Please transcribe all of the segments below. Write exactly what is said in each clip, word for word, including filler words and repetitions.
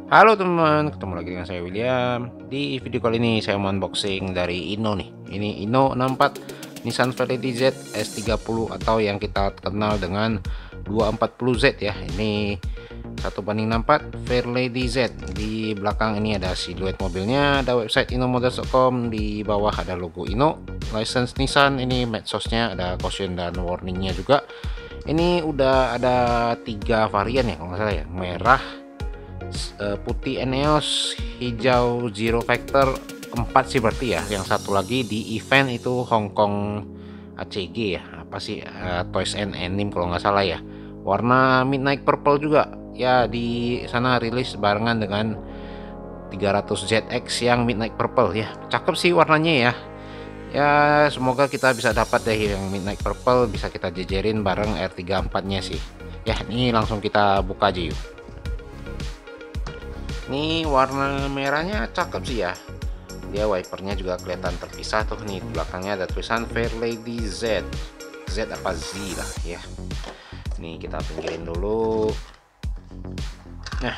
Halo teman, ketemu lagi dengan saya William. Di video kali ini saya mau unboxing dari Inno nih. Ini Inno enam empat Nissan Verity Z S tiga puluh atau yang kita kenal dengan dua empat nol Z ya. Ini satu banding enam empat Verity Z. Di belakang ini ada siluet mobilnya, ada website innomotors dot com, di bawah ada logo Inno, license Nissan, ini medsosnya, ada caution dan warningnya juga. Ini udah ada tiga varian ya kalau nggak salah ya, merah, putih Eneos, hijau Zero Factor, empat sih berarti ya. Yang satu lagi di event itu Hong Kong A C G ya, apa sih, uh, Toys and Anime kalau nggak salah ya. Warna Midnight Purple juga ya, di sana rilis barengan dengan tiga ratus Z X yang Midnight Purple ya. Cakep sih warnanya ya. Ya semoga kita bisa dapat deh yang Midnight Purple, bisa kita jejerin bareng R tiga puluh empat nya sih ya. Ini langsung kita buka aja yuk. Ini warna merahnya cakep sih ya. Dia wipernya juga kelihatan terpisah tuh nih. Belakangnya ada tulisan Fairlady Z. Z apa Z lah ya. Nih kita pinggirin dulu. Nah,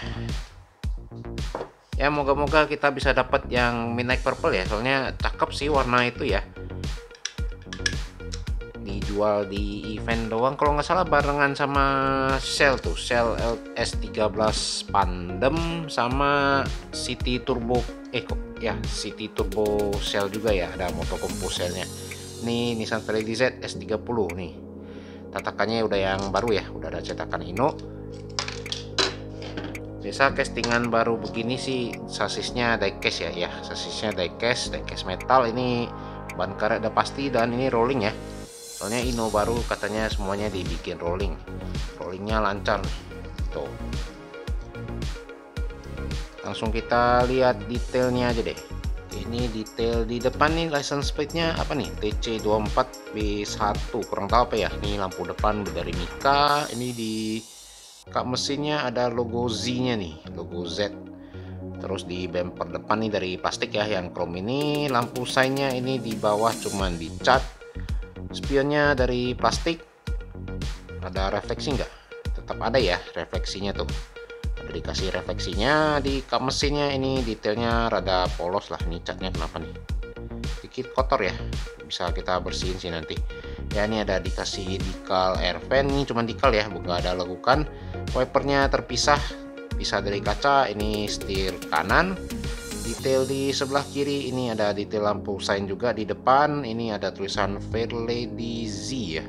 ya moga-moga kita bisa dapat yang Midnight Purple ya. Soalnya cakep sih warna itu ya. Dijual di event doang kalau nggak salah, barengan sama Shell tuh, Shell S tiga belas Pandem sama City Turbo eh kok ya City Turbo Shell juga ya, ada motor kompo Shellnya. Ini Nissan Verity Z S tiga puluh nih, tatakannya udah yang baru ya, udah ada cetakan Inno. Biasa castingan baru begini sih sasisnya diecast ya, ya sasisnya diecast, diecast metal. Ini ban karet udah pasti, dan ini rolling ya. Soalnya Inno baru katanya semuanya dibikin rolling, rollingnya lancar tuh. Langsung kita lihat detailnya aja deh. Ini detail di depan nih, license plate-nya apa nih, T C dua empat B satu, kurang tahu apa ya. Ini lampu depan dari Mika. Ini di kap mesinnya ada logo Z-nya nih, logo Z. Terus di bumper depan nih dari plastik ya, yang chrome ini. Lampu sign-nya ini di bawah cuman dicat. Spionnya dari plastik. Ada refleksi nggak? Tetap ada ya refleksinya tuh. Ada dikasih refleksinya. Di kap mesinnya ini detailnya rada polos lah. Ini catnya kenapa nih? Dikit kotor ya. Bisa kita bersihin sih nanti. Ya ini ada dikasih dikal air vent. Ini cuma dikal ya, bukan ada lekukan. Wipernya terpisah, bisa dari kaca. Ini setir kanan. Detail di sebelah kiri ini ada detail lampu sign juga. Di depan ini ada tulisan Fairlady Z ya.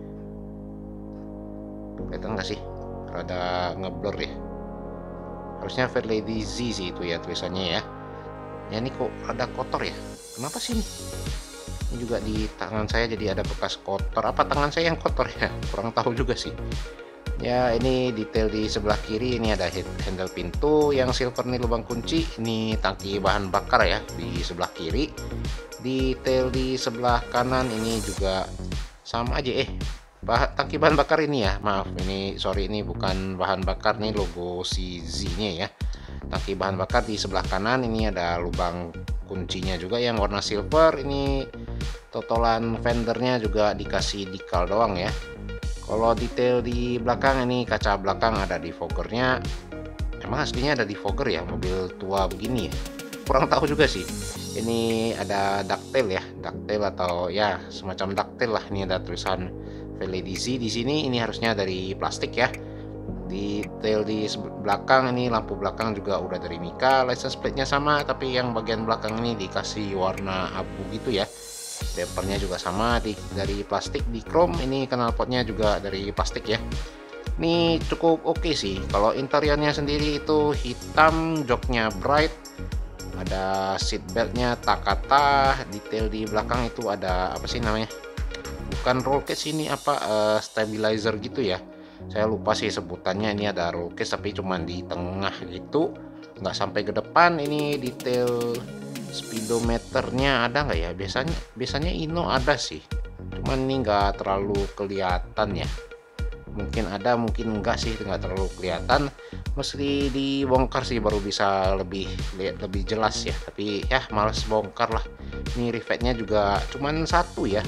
Kelihatan nggak sih? Rada ngeblur ya. Harusnya Fairlady Z sih itu ya tulisannya ya. Ya ini kok ada kotor ya. Kenapa sih ini? Ini juga di tangan saya jadi ada bekas kotor. Apa tangan saya yang kotor ya? Kurang tahu juga sih. Ya ini detail di sebelah kiri ini ada handle pintu yang silver nih, lubang kunci. Ini tangki bahan bakar ya di sebelah kiri. Detail di sebelah kanan ini juga sama aja eh bah tangki bahan bakar ini ya, maaf ini sorry ini bukan bahan bakar nih, logo si Z nya ya. Tangki bahan bakar di sebelah kanan ini ada lubang kuncinya juga yang warna silver. Ini totolan fendernya juga dikasih dikal doang ya. Kalau detail di belakang ini kaca belakang ada defoggernya. Emang aslinya ada defogger ya mobil tua begini ya? Kurang tahu juga sih. Ini ada ductile ya, ductile atau ya semacam ductile lah. Ini ada tulisan Verity Z di sini. Ini harusnya dari plastik ya. Detail di belakang ini lampu belakang juga udah dari Mika. License plate-nya sama, tapi yang bagian belakang ini dikasih warna abu gitu ya. Bumpernya juga sama di, dari plastik di chrome. Ini knalpotnya juga dari plastik ya. Ini cukup oke okay sih. Kalau interiornya sendiri itu hitam, joknya bright, ada seat beltnya Takata. Detail di belakang itu ada apa sih namanya, bukan roll cage ini apa, uh, stabilizer gitu ya, saya lupa sih sebutannya. Ini ada roll cage tapi cuman di tengah gitu, nggak sampai ke depan. Ini detail speedometernya ada nggak ya? Biasanya biasanya Inno ada sih, cuman ini nggak terlalu kelihatan ya. Mungkin ada, mungkin enggak sih, nggak terlalu kelihatan. Mesti dibongkar sih baru bisa lebih lihat lebih jelas ya. Tapi ya males bongkar lah. Ini rivetnya juga cuman satu ya.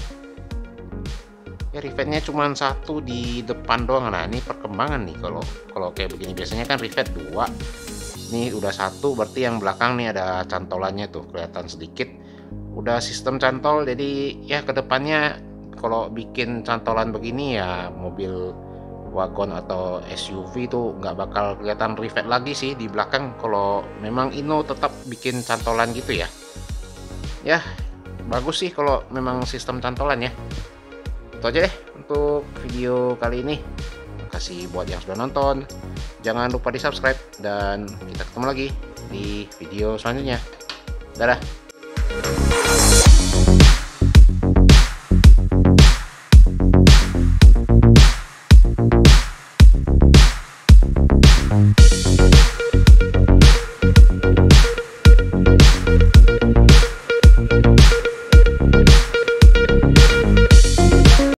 Ya rivetnya cuman satu di depan doang. Nah ini perkembangan nih, kalau kalau kayak begini biasanya kan rivet dua. Ini udah satu, berarti yang belakang nih ada cantolannya tuh, kelihatan sedikit. Udah sistem cantol, jadi ya kedepannya kalau bikin cantolan begini ya mobil wagon atau S U V itu nggak bakal kelihatan rivet lagi sih di belakang kalau memang Inno tetap bikin cantolan gitu ya. Ya bagus sih kalau memang sistem cantolan ya. Itu aja deh untuk video kali ini. Makasih buat yang sudah nonton. Jangan lupa di subscribe dan kita ketemu lagi di video selanjutnya. Dadah.